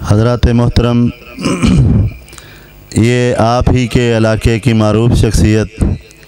حضرات محترم، یہ آپ ہی کے علاقے کی معروف شخصیت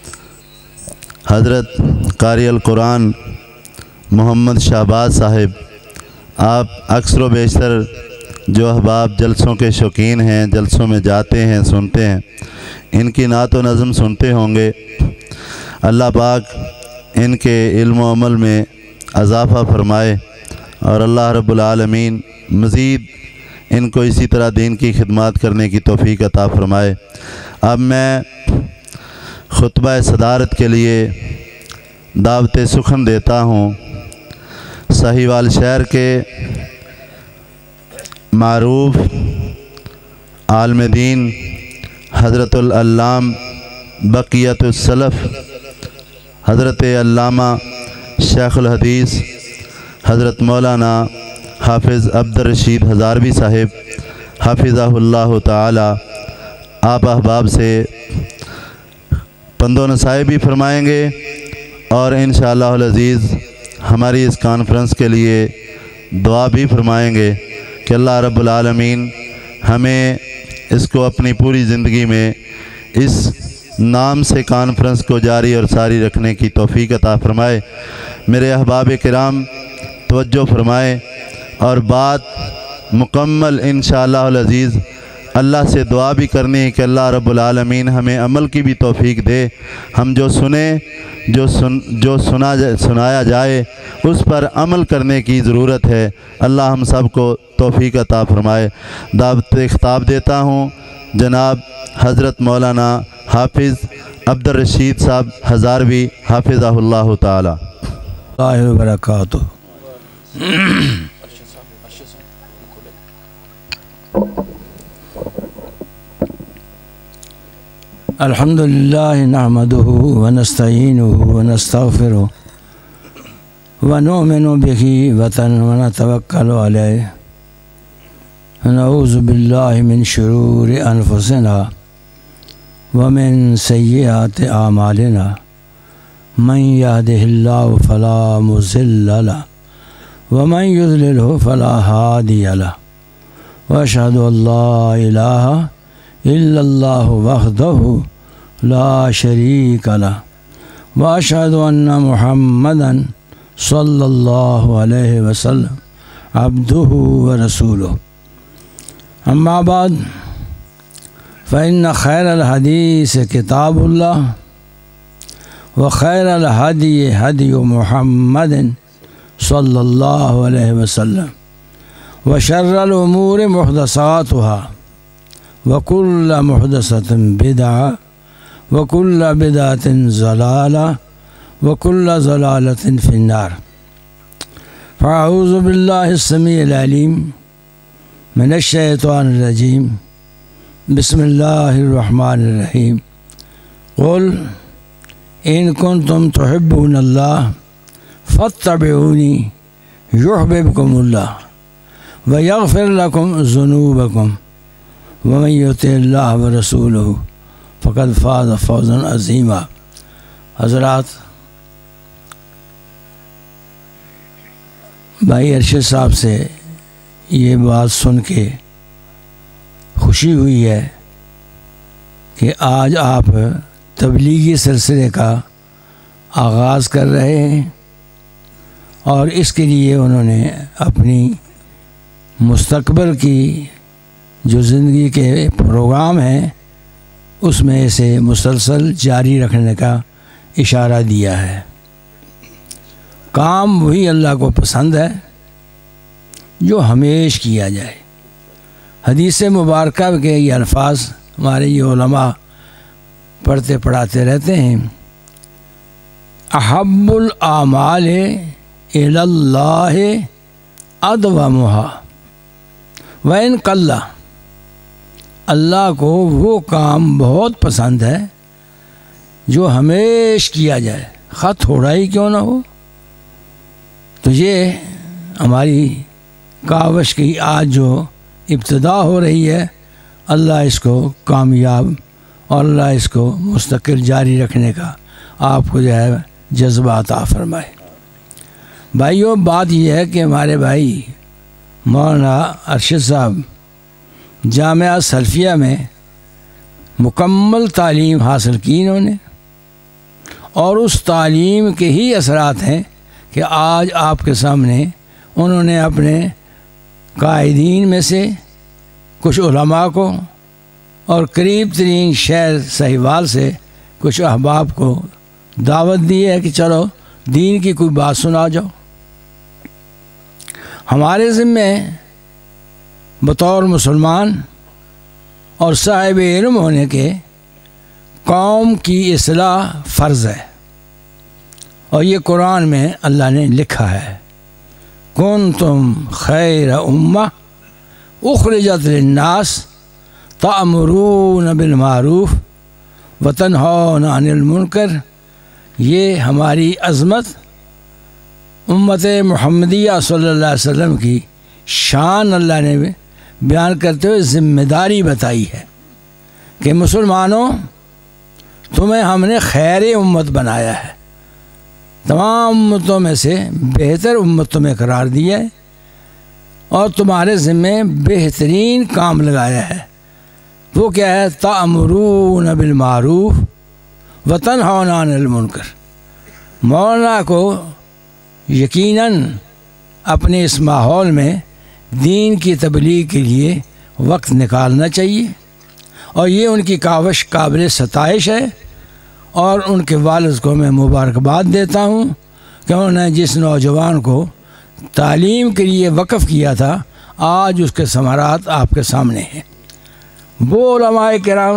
حضرت قاری القرآن محمد شہباز صاحب، آپ اکثر و بیشتر جو احباب جلسوں کے شوقین ہیں، جلسوں میں جاتے ہیں، سنتے ہیں، ان کی نعت و نظم سنتے ہوں گے۔ اللہ پاک ان کے علم و عمل میں اضافہ فرمائے اور اللہ رب العالمین مزید ان کو اسی طرح دین کی خدمات کرنے کی توفیق عطا فرمائے۔ اب میں خطبہ صدارت کے لیے دعوت سخن دیتا ہوں سہیوال شہر کے معروف عالم دین حضرت العلام بقیت السلف حضرت علامہ شیخ الحدیث حضرت مولانا حافظ عبد الرشید ہزاروی صاحب حافظہ اللہ تعالی آپ احباب سے پند و نصائح بھی فرمائیں گے اور انشاءاللہ العزیز ہماری اس کانفرنس کے لیے دعا بھی فرمائیں گے کہ اللہ رب العالمین ہمیں اس کو اپنی پوری زندگی میں اس نام سے کانفرنس کو جاری اور ساری رکھنے کی توفیق عطا فرمائے۔ میرے احباب کرام توجہ فرمائے اور بات مکمل انشاءاللہ العزیز اللہ سے دعا بھی کرنی ہے کہ اللہ رب العالمین ہمیں عمل کی بھی توفیق دے۔ ہم جو سنیں جو سنایا جائے اس پر عمل کرنے کی ضرورت ہے۔ اللہ ہم سب کو توفیق عطا فرمائے۔ دعوت خطاب دیتا ہوں جناب حضرت مولانا حافظ عبد الرشید صاحب ہزاروی حافظہ اللہ تعالی۔ اللہ وبرکاتہ۔ الحمد للہ نحمده ونستعینه ونستغفره ونؤمن به ونتوکل علیہ ونعوذ باللہ من شرور انفسنا ومن سیئات اعمالنا من يهده الله فلا مضل له ومن يضلل فلا هادي له واشهد ان لا اله الا الله وحده لا شريك له واشهد ان محمدا صلى الله عليه وسلم عبده ورسوله اما بعد فإن خير الحديث كتاب الله وخير الهدي هدي محمد صلى الله عليه وسلم وشر الأمور محدثاتها وكل محدثة بدعة وكل بدعة ضلالة وكل ضلالة في النار فأعوذ بالله السميع العليم من الشيطان الرجيم بسم الله الرحمن الرحيم قل إن كنتم تحبون الله فاتبعوني يحببكم الله ويغفر لكم ذنوبكم ومن يطع الله ورسوله فقد فاز فوزا عظيما۔ حضرات، بھائی ارشد صاحب سے یہ بات سن کے خوشی ہوئی ہے کہ آج آپ تبلیغی سلسلے کا آغاز کر رہے ہیں اور اس کے لیے انہوں نے اپنی مستقبل کی جو زندگی کے پروگرام ہیں اس میں اسے مسلسل جاری رکھنے کا اشارہ دیا ہے۔ کام وہی اللہ کو پسند ہے جو ہمیشہ کیا جائے۔ حدیث مبارکہ کے یہ الفاظ ہمارے یہ علماء پڑھتے پڑھاتے رہتے ہیں، احب الاعمال الی اللہ ادومها وان قل۔ اللہ کو وہ کام بہت پسند ہے جو ہمیشہ کیا جائے، خواہ تھوڑا ہی کیوں نہ ہو۔ تو یہ ہماری کاوش کی آج جو ابتدا ہو رہی ہے، اللہ اس کو کامیاب اور اللہ اس کو مستقل جاری رکھنے کا آپ کو جو ہے جذبہ عطا فرمائے۔ بھائیوں، بات یہ ہے کہ ہمارے بھائی مولانا ارشد صاحب جامعہ سلفیہ میں مکمل تعلیم حاصل کی انہوں نے، اور اس تعلیم کے ہی اثرات ہیں کہ آج آپ کے سامنے انہوں نے اپنے قائدین میں سے کچھ علماء کو اور قریب ترین شہر سہیوال سے کچھ احباب کو دعوت دی ہے کہ چلو دین کی کوئی بات سنا جاؤ۔ ہمارے ذمے بطور مسلمان اور صاحب علم ہونے کے قوم کی اصلاح فرض ہے، اور یہ قرآن میں اللہ نے لکھا ہے، کنتم خیر امہ اخرجت للناس تأمرون بالمعروف وتنہون عن المنکر۔ یہ ہماری عظمت امت محمدیہ صلی اللہ علیہ وسلم کی شان اللہ نے بیان کرتے ہوئے ذمہ داری بتائی ہے کہ مسلمانوں، تمہیں ہم نے خیر امت بنایا ہے، تمام امتوں میں سے بہتر امت تمہیں قرار دیا ہے، اور تمہارے ذمے بہترین کام لگایا ہے۔ وہ کیا ہے؟ تأمرون بالمعروف وتنہون عن المنکر۔ مولانا کو یقیناً اپنے اس ماحول میں دین کی تبلیغ کے لیے وقت نکالنا چاہیے، اور یہ ان کی کاوش قابل ستائش ہے، اور ان کے والد کو میں مبارکباد دیتا ہوں کہ انہوں نے جس نوجوان کو تعلیم کے لیے وقف کیا تھا، آج اس کے ثمرات آپ کے سامنے ہیں۔ وہ علماء کرام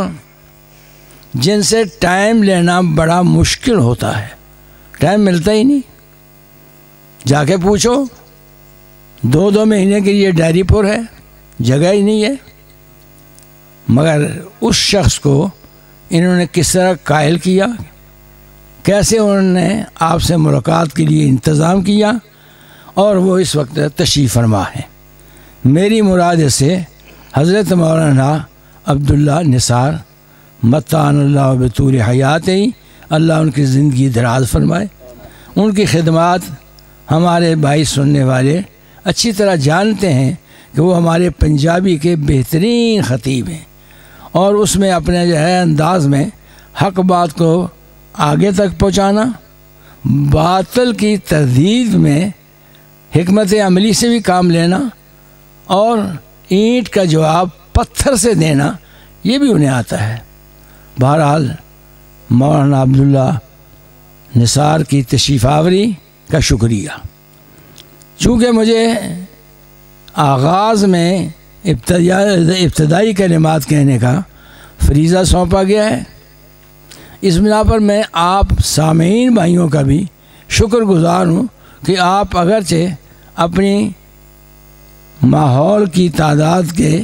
جن سے ٹائم لینا بڑا مشکل ہوتا ہے، ٹائم ملتا ہی نہیں، جا کے پوچھو، 2 مہینے کے لیے ڈائری پر ہے، جگہ ہی نہیں ہے، مگر اس شخص کو انہوں نے کس طرح قائل کیا، کیسے انہوں نے آپ سے ملاقات کے لیے انتظام کیا، اور وہ اس وقت تشریف فرما ہے۔ میری مراد سے حضرت مولانا عبداللہ نثار متعن اللہ بطول حیات ہی، اللہ ان کی زندگی دراز فرمائے۔ ان کی خدمات ہمارے بھائی سننے والے اچھی طرح جانتے ہیں کہ وہ ہمارے پنجابی کے بہترین خطیب ہیں، اور اس میں اپنے جو ہے انداز میں حق بات کو آگے تک پہنچانا، باطل کی تردید میں حکمت عملی سے بھی کام لینا، اور اینٹ کا جواب پتھر سے دینا، یہ بھی انہیں آتا ہے۔ بہرحال مولانا عبداللہ نثار کی تشریف آوری کا شکریہ۔ چونکہ مجھے آغاز میں ابتدائی کلمات کہنے کا فریضہ سونپا گیا ہے، اس بنا پر میں آپ سامعین بھائیوں کا بھی شکر گزار ہوں کہ آپ اگرچہ اپنی ماحول کی تعداد کے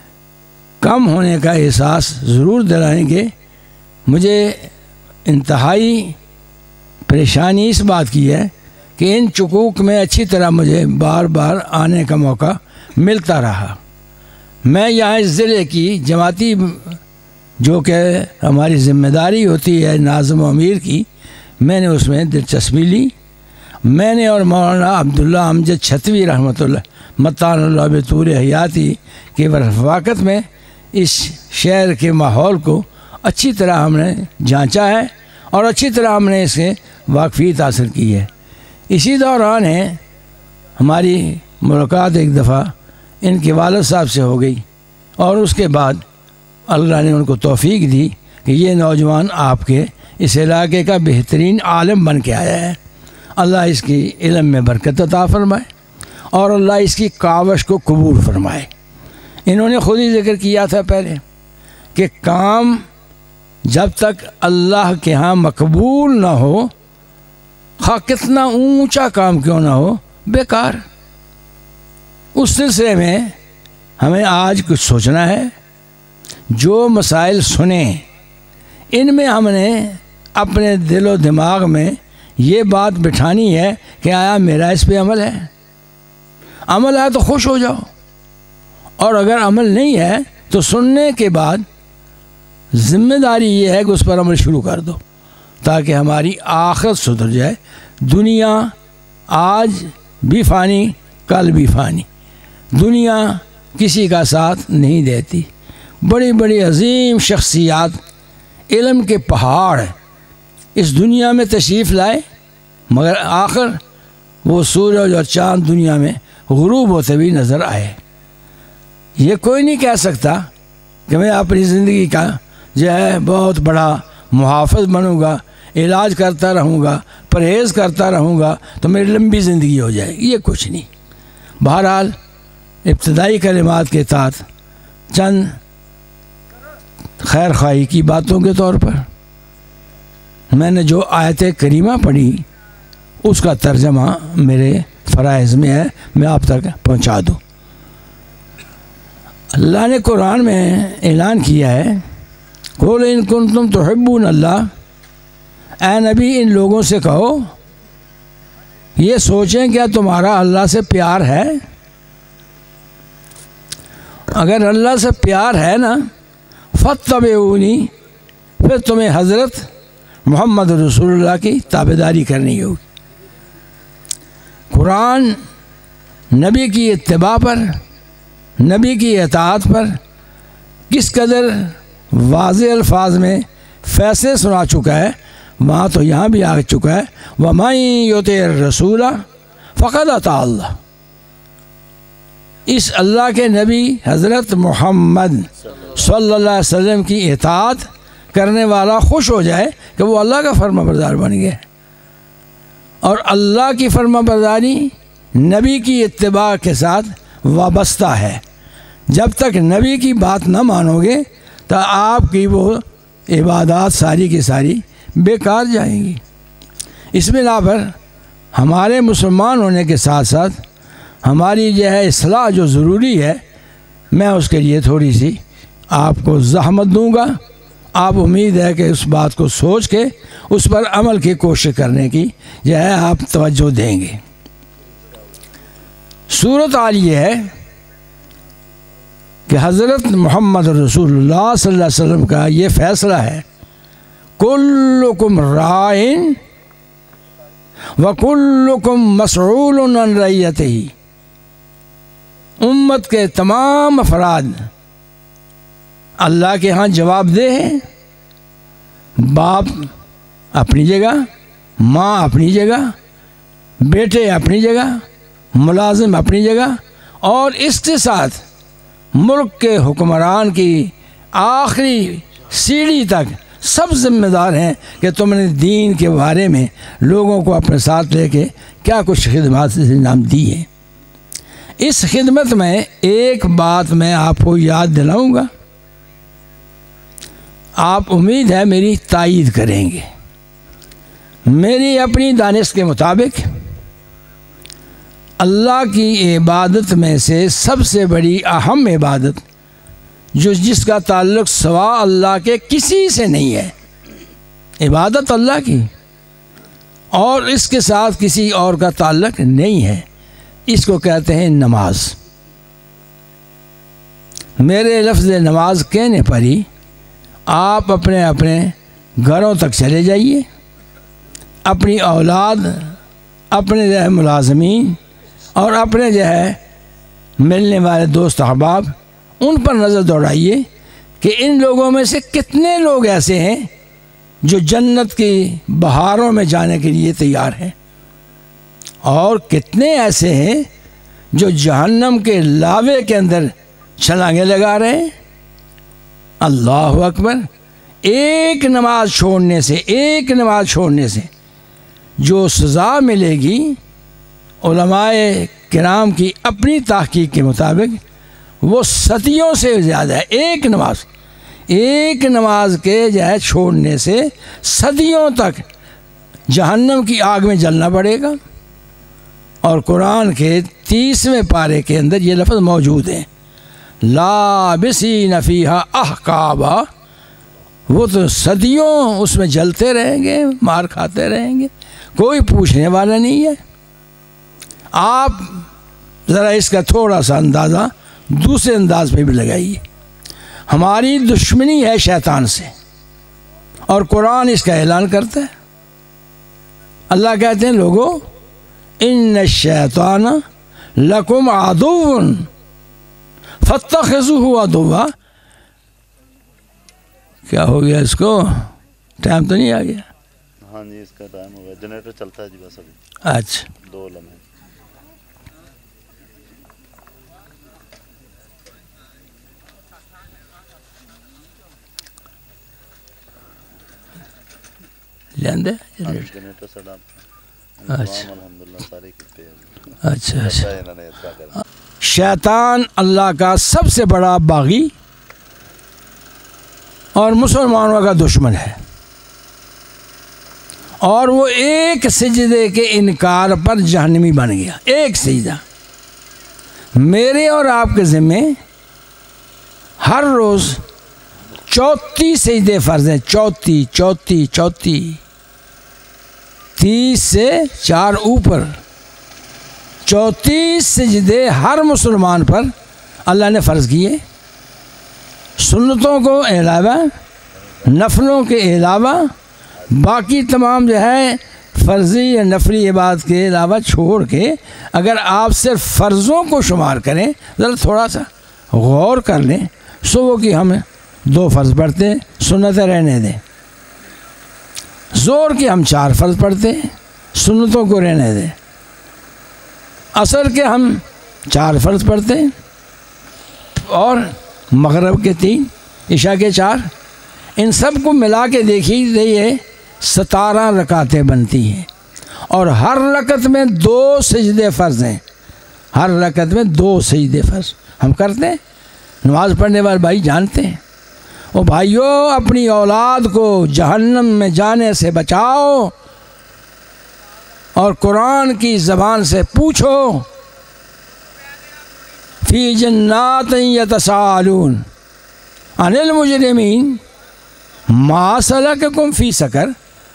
کم ہونے کا احساس ضرور دلائیں گے۔ مجھے انتہائی پریشانی اس بات کی ہے کہ ان چکوک میں اچھی طرح مجھے بار بار آنے کا موقع ملتا رہا۔ میں یہاں اس ضلع کی جماعتی جو کہ ہماری ذمہ داری ہوتی ہے ناظم و امیر کی، میں نے اس میں دلچسپی لی۔ میں نے اور مولانا عبداللہ امجد چھتوی رحمۃ اللہ متعن اللہ بطول حیاتی کی رفاقت میں اس شہر کے ماحول کو اچھی طرح ہم نے جانچا ہے، اور اچھی طرح ہم نے اس سے واقفیت حاصل کی ہے۔ اسی دوران ہماری ملاقات ایک دفعہ ان کے والد صاحب سے ہو گئی، اور اس کے بعد اللہ نے ان کو توفیق دی کہ یہ نوجوان آپ کے اس علاقے کا بہترین عالم بن کے آیا ہے۔ اللہ اس کی علم میں برکت عطا فرمائے، اور اللہ اس کی کاوش کو قبول فرمائے۔ انہوں نے خود ہی ذکر کیا تھا پہلے کہ کام جب تک اللہ کے ہاں مقبول نہ ہو، خواہ کتنا اونچا کام کیوں نہ ہو، بیکار۔ اس سلسلے میں ہمیں آج کچھ سوچنا ہے۔ جو مسائل سنیں ان میں ہم نے اپنے دل و دماغ میں یہ بات بٹھانی ہے کہ آیا میرا اس پہ عمل ہے؟ عمل ہے تو خوش ہو جاؤ، اور اگر عمل نہیں ہے تو سننے کے بعد ذمہ داری یہ ہے کہ اس پر عمل شروع کر دو، تاکہ ہماری آخرت سدھر جائے۔ دنیا آج بھی فانی، کل بھی فانی، دنیا کسی کا ساتھ نہیں دیتی۔ بڑی بڑی عظیم شخصیات، علم کے پہاڑ اس دنیا میں تشریف لائے، مگر آخر وہ سورج اور چاند دنیا میں غروب ہوتے بھی نظر آئے۔ یہ کوئی نہیں کہہ سکتا کہ میں اپنی زندگی کا جو ہے بہت بڑا محافظ بنوں گا، علاج کرتا رہوں گا، پرہیز کرتا رہوں گا تو میری لمبی زندگی ہو جائے گی، یہ کچھ نہیں۔ بہرحال ابتدائی کلمات کے تحت چند خیر خواہی کی باتوں کے طور پر میں نے جو آیت کریمہ پڑھی اس کا ترجمہ میرے فرائض میں ہے، میں آپ تک پہنچا دوں۔ اللہ نے قرآن میں اعلان کیا ہے، قُلْ إِن كُنتُمْ تُحِبُّونَ اللَّهَ، اے نبی ان لوگوں سے کہو یہ سوچیں کیا تمہارا اللہ سے پیار ہے؟ اگر اللہ سے پیار ہے نا، فَاتَّبِعُونِی، پھر تمہیں حضرت محمد رسول اللہ کی تابعداری کرنی ہوگی۔ قرآن نبی کی اتباع پر، نبی کی اطاعت پر کس قدر واضح الفاظ میں فیصلے سنا چکا ہے، وہاں تو یہاں بھی آ چکا ہے، وَمَن یُطِعِ الرَّسُولَ فَقَدْ اطاع اللہ۔ اس اللہ کے نبی حضرت محمد صلی اللہ علیہ وسلم کی اطاعت کرنے والا خوش ہو جائے کہ وہ اللہ کا فرما بردار بن گیا، اور اللہ کی فرما برداری نبی کی اتباع کے ساتھ وابستہ ہے۔ جب تک نبی کی بات نہ مانو گے تو آپ کی وہ عبادات ساری کی ساری بیکار جائیں گی۔ اس بنا پر ہمارے مسلمان ہونے کے ساتھ ساتھ ہماری جو ہے اصلاح جو ضروری ہے، میں اس کے لیے تھوڑی سی آپ کو زحمت دوں گا۔ آپ امید ہے کہ اس بات کو سوچ کے اس پر عمل کی کوشش کرنے کی جو ہے آپ توجہ دیں گے۔ صورت حال یہ ہے کہ حضرت محمد رسول اللہ صلی اللہ علیہ وسلم کا یہ فیصلہ ہے، کلکم راعٍ وکلکم مسئول عن رعیتہ، امت کے تمام افراد اللہ کے ہاں جواب دہ ہیں۔ باپ اپنی جگہ، ماں اپنی جگہ، بیٹے اپنی جگہ، ملازم اپنی جگہ، اور اس کے ساتھ ملک کے حکمران کی آخری سیڑھی تک سب ذمہ دار ہیں کہ تم نے دین کے بارے میں لوگوں کو اپنے ساتھ لے کے کیا کچھ خدمات انجام دی ہیں۔ اس خدمت میں ایک بات میں آپ کو یاد دلاؤں گا، آپ امید ہے میری تائید کریں گے۔ میری اپنی دانش کے مطابق اللہ کی عبادت میں سے سب سے بڑی اہم عبادت جس کا تعلق سوا اللہ کے کسی سے نہیں ہے، عبادت اللہ کی اور اس کے ساتھ کسی اور کا تعلق نہیں ہے، اس کو کہتے ہیں نماز۔ میرے لفظ نماز کہنے پر ہی آپ اپنے اپنے گھروں تک چلے جائیے، اپنی اولاد، اپنے جو ہے ملازمین اور اپنے جو ہے ملنے والے دوست احباب، ان پر نظر دوڑائیے کہ ان لوگوں میں سے کتنے لوگ ایسے ہیں جو جنت کی بہاروں میں جانے کے لیے تیار ہیں، اور کتنے ایسے ہیں جو جہنم کے لاوے کے اندر چھلانگیں لگا رہے ہیں۔ اللہ اکبر! ایک نماز چھوڑنے سے جو سزا ملے گی، علماء کرام کی اپنی تحقیق کے مطابق وہ صدیوں سے زیادہ ہے۔ ایک نماز کے جو ہے چھوڑنے سے صدیوں تک جہنم کی آگ میں جلنا پڑے گا، اور قرآن کے 30ویں پارے کے اندر یہ لفظ موجود ہیں، لابسین فیہا احقابا، وہ تو صدیوں اس میں جلتے رہیں گے، مار کھاتے رہیں گے، کوئی پوچھنے والا نہیں ہے۔ آپ ذرا اس کا تھوڑا سا اندازہ دوسرے انداز پہ بھی لگائیے۔ ہماری دشمنی ہے شیطان سے، اور قرآن اس کا اعلان کرتا ہے۔ اللہ کہتے ہیں لوگوں، ان الشیطان لکم عدو فاتخذوہ عدوا، کیا ہو گیا اس کو؟ ٹائم تو نہیں آ گیا؟ ہاں جی اس کا ٹائم ہو گیا، جنریٹر چلتا ہے جی بس ابھی اچھا 2 لمحے۔ لیندے جنریٹر سے اچھا الحمدللہ سارے کتے ہیں۔ اچھا اچھا۔ انہوں نے ایسا کرنا۔ شیطان اللہ کا سب سے بڑا باغی اور مسلمانوں کا دشمن ہے، اور وہ ایک سجدے کے انکار پر جہنمی بن گیا۔ ایک سجدہ۔ میرے اور آپ کے ذمے ہر روز 34 سجدے فرض ہیں، 34 30 سے 4 اوپر 34 سجدے ہر مسلمان پر اللہ نے فرض کیے، سنتوں کو علاوہ، نفلوں کے علاوہ، باقی تمام جو ہے فرضی یا نفلی عبادت کے علاوہ چھوڑ کے اگر آپ صرف فرضوں کو شمار کریں، ذرا تھوڑا سا غور کر لیں، صبح کی ہم 2 فرض پڑھتے ہیں، سنتیں رہنے دیں، زور کے ہم 4 فرض پڑھتے ہیں، سنتوں کو رہنے دیں، عصر کے ہم 4 فرض پڑھتے ہیں، اور مغرب کے 3، عشاء کے 4، ان سب کو ملا کے دیکھیے یہ 17 رکعتیں بنتی ہیں، اور ہر رکعت میں 2 سجدے فرض ہیں، ہر رکعت میں 2 سجدے فرض ہم کرتے ہیں۔ نماز پڑھنے والے بھائی جانتے ہیں۔ او بھائیو، اپنی اولاد کو جہنم میں جانے سے بچاؤ، اور قرآن کی زبان سے پوچھو، فی جنات یتساءلون عن المجرمین ما سلککم فی سقر۔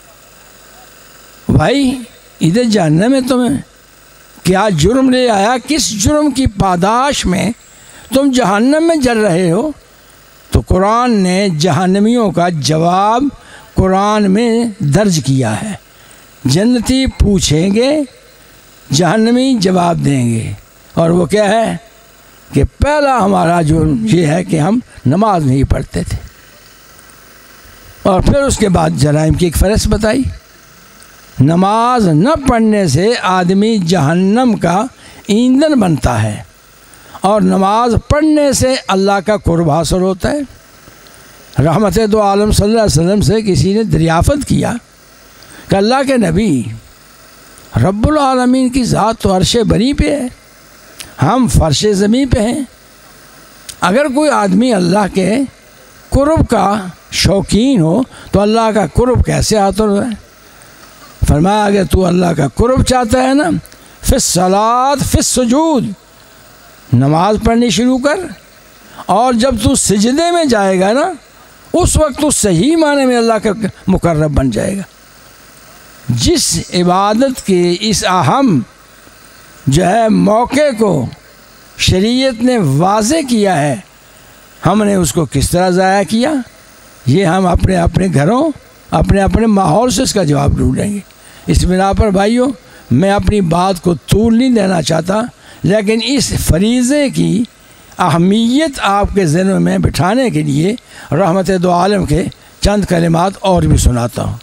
بھائی ادھر جہنم میں تمہیں کیا جرم لے آیا؟ کس جرم کی پاداش میں تم جہنم میں جل رہے ہو؟ تو قرآن نے جہنمیوں کا جواب قرآن میں درج کیا ہے۔ جنتی پوچھیں گے، جہنمی جواب دیں گے، اور وہ کیا ہے کہ پہلا ہمارا جرم یہ ہے کہ ہم نماز نہیں پڑھتے تھے، اور پھر اس کے بعد جرائم کی ایک فہرست بتائی۔ نماز نہ پڑھنے سے آدمی جہنم کا ایندھن بنتا ہے، اور نماز پڑھنے سے اللہ کا قرب حاصل ہوتا ہے۔ رحمت دو عالم صلی اللہ علیہ وسلم سے کسی نے دریافت کیا کہ اللہ کے نبی، رب العالمین کی ذات تو عرش بری پہ ہے، ہم فرش زمین پہ ہیں، اگر کوئی آدمی اللہ کے قرب کا شوقین ہو تو اللہ کا قرب کیسے حاصل ہے؟ فرمایا اگر تو اللہ کا قرب چاہتا ہے نا، فی الصلاۃ فی السجود، نماز پڑھنی شروع کر، اور جب تو سجدے میں جائے گا نا، اس وقت تو صحیح معنی میں اللہ کا مقرب بن جائے گا۔ جس عبادت کے اس اہم جو ہے موقع کو شریعت نے واضح کیا ہے، ہم نے اس کو کس طرح ضائع کیا؟ یہ ہم اپنے اپنے گھروں، اپنے اپنے ماحول سے اس کا جواب ڈھونڈیں گے۔ اس بنا پر بھائیوں، میں اپنی بات کو طول نہیں دینا چاہتا، لیکن اس فریضے کی اہمیت آپ کے ذہن میں بٹھانے کے لیے رحمت دو عالم کے چند کلمات اور بھی سناتا ہوں۔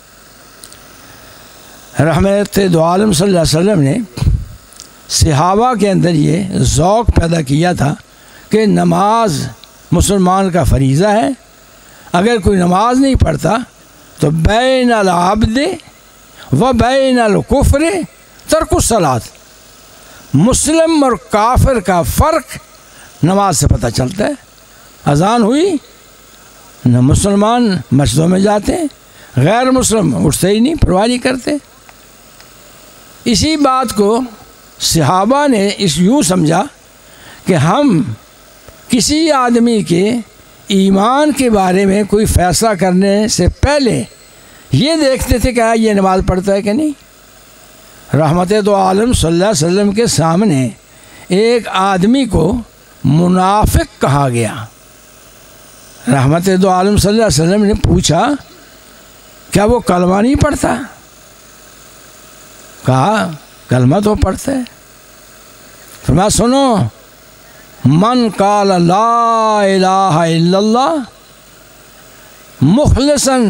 رحمت دو عالم صلی اللہ علیہ وسلم نے صحابہ کے اندر یہ ذوق پیدا کیا تھا کہ نماز مسلمان کا فریضہ ہے، اگر کوئی نماز نہیں پڑھتا تو بین العبد و بین الکفر ترک الصلاۃ، مسلم اور کافر کا فرق نماز سے پتہ چلتا ہے۔ اذان ہوئی نہ مسلمان مسجدوں میں جاتے ہیں، غیر مسلم اٹھتے ہی نہیں، پرواہ نہیں کرتے۔ اسی بات کو صحابہ نے اس یوں سمجھا کہ ہم کسی آدمی کے ایمان کے بارے میں کوئی فیصلہ کرنے سے پہلے یہ دیکھتے تھے کہ یہ نماز پڑھتا ہے کہ نہیں۔ رحمت دو عالم صلی اللہ علیہ وسلم کے سامنے ایک آدمی کو منافق کہا گیا۔ رحمت دو عالم صلی اللہ علیہ وسلم نے پوچھا کیا وہ کلمہ نہیں پڑھتا؟ کہا کلمہ تو پڑھتا ہے۔ فرمایا سنو، من قال لا الہ الا اللہ مخلصاً،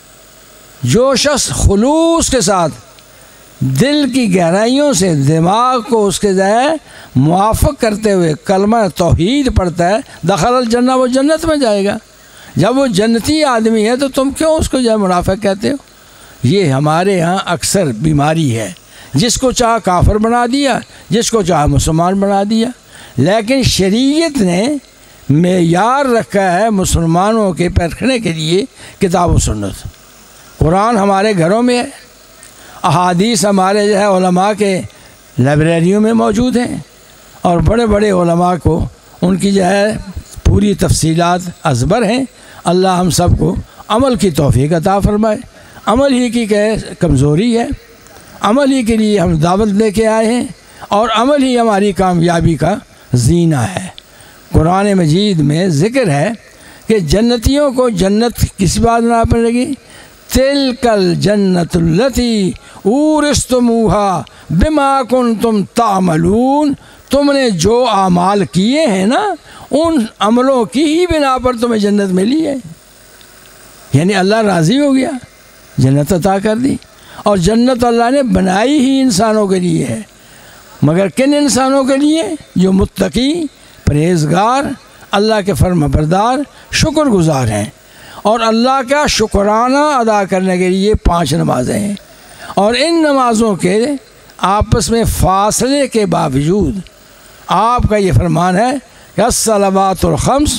جو شخص خلوص کے ساتھ دل کی گہرائیوں سے دماغ کو اس کے موافق کرتے ہوئے کلمہ توحید پڑھتا ہے، دخل الجنہ، وہ جنت میں جائے گا۔ جب وہ جنتی آدمی ہے تو تم کیوں اس کو منافق کہتے ہو؟ یہ ہمارے ہاں اکثر بیماری ہے، جس کو چاہا کافر بنا دیا، جس کو چاہا مسلمان بنا دیا۔ لیکن شریعت نے معیار رکھا ہے مسلمانوں کے پرکھنے کے لیے کتاب و سنت۔ قرآن ہمارے گھروں میں ہے، احادیث ہمارے علماء کے لائبریریوں میں موجود ہیں، اور بڑے بڑے علماء کو ان کی پوری تفصیلات ازبر ہیں۔ اللہ ہم سب کو عمل کی توفیق عطا فرمائے۔ عمل ہی کی کمزوری ہے، عمل ہی کے لیے ہم دعوت لے کے آئے ہیں، اور عمل ہی ہماری کامیابی کا زینہ ہے۔ قرآن مجید میں ذکر ہے کہ جنتیوں کو جنت کس بات نہ پڑے گی؟ تلک الجنت التی اورثتموہا بما کنتم تعملون، تم نے جو اعمال کیے ہیں نا، ان عملوں کی ہی بنا پر تمہیں جنت ملی ہے۔ یعنی اللہ راضی ہو گیا، جنت عطا کر دی۔ اور جنت اللہ نے بنائی ہی انسانوں کے لیے ہے، مگر کن انسانوں کے لیے؟ جو متقی، پرہیزگار، اللہ کے فرما بردار، شکر گزار ہیں، اور اللہ کا شکرانہ ادا کرنے کے لیے 5 نمازیں ہیں۔ اور ان نمازوں کے آپس میں فاصلے کے باوجود آپ کا یہ فرمان ہے کہ الصلوات الخمس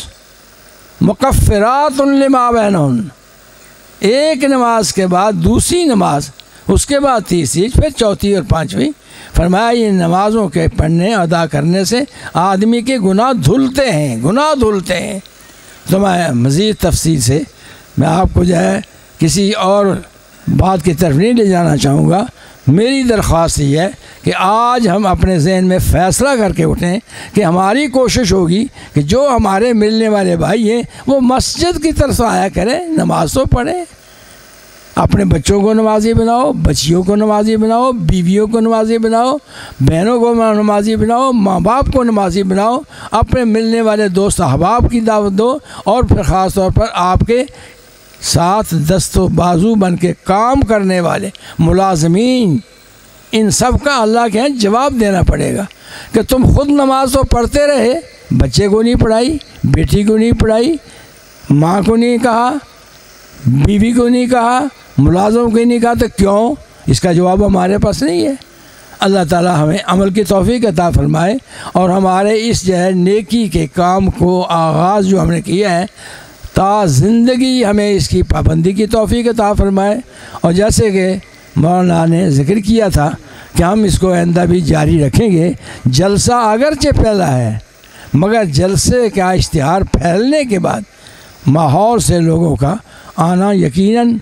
مکفرات لما بینہن، ایک نماز کے بعد دوسری نماز، اس کے بعد تیسری، پھر چوتھی اور پانچویں۔ فرمایا یہ نمازوں کے پڑھنے ادا کرنے سے آدمی کے گناہ دھلتے ہیں، گناہ دھلتے ہیں۔ تو میں مزید تفصیل سے میں آپ کو کسی اور بات کی طرف نہیں لے جانا چاہوں گا۔ میری درخواست یہ ہے کہ آج ہم اپنے ذہن میں فیصلہ کر کے اٹھیں کہ ہماری کوشش ہوگی کہ جو ہمارے ملنے والے بھائی ہیں وہ مسجد کی طرف آیا کریں، نماز تو پڑھیں، اپنے بچوں کو نمازی بناؤ، بچیوں کو نمازی بناؤ، بیویوں کو نمازی بناؤ، بہنوں کو نمازی بناؤ، ماں باپ کو نمازی بناؤ، اپنے ملنے والے دوست احباب کی دعوت دو، اور پھر خاص طور پر آپ کے ساتھ دست و بازو بن کے کام کرنے والے ملازمین، ان سب کا اللہ کے یہاں جواب دینا پڑے گا کہ تم خود نماز تو پڑھتے رہے، بچے کو نہیں پڑھائی، بیٹی کو نہیں پڑھائی، ماں کو نہیں کہا، بیوی کو نہیں کہا، ملازم کو نہیں کہا، تو کیوں؟ اس کا جواب ہمارے پاس نہیں ہے۔ اللہ تعالی ہمیں عمل کی توفیق عطا فرمائے، اور ہمارے اس نیکی کے کام کو آغاز جو ہم نے کیا ہے تا زندگی ہمیں اس کی پابندی کی توفیق عطا فرمائے۔ اور جیسے کہ مولانا نے ذکر کیا تھا کہ ہم اس کو آئندہ بھی جاری رکھیں گے۔ جلسہ اگرچہ پھیلا ہے، مگر جلسے کا اشتہار پھیلنے کے بعد ماحول سے لوگوں کا آنا یقیناً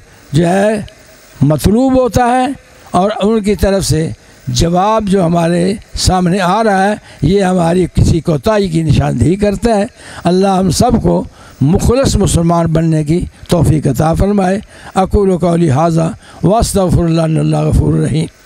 مطلوب ہوتا ہے، اور ان کی طرف سے جواب جو ہمارے سامنے آ رہا ہے یہ ہماری کسی کوتاہی کی نشاندہی کرتا ہے۔ اللہ ہم سب کو مخلص مسلمان بننے کی توفیق عطا فرمائے۔ اقول قولی ھذا واستغفر اللہ، ان اللہ غفور رحیم۔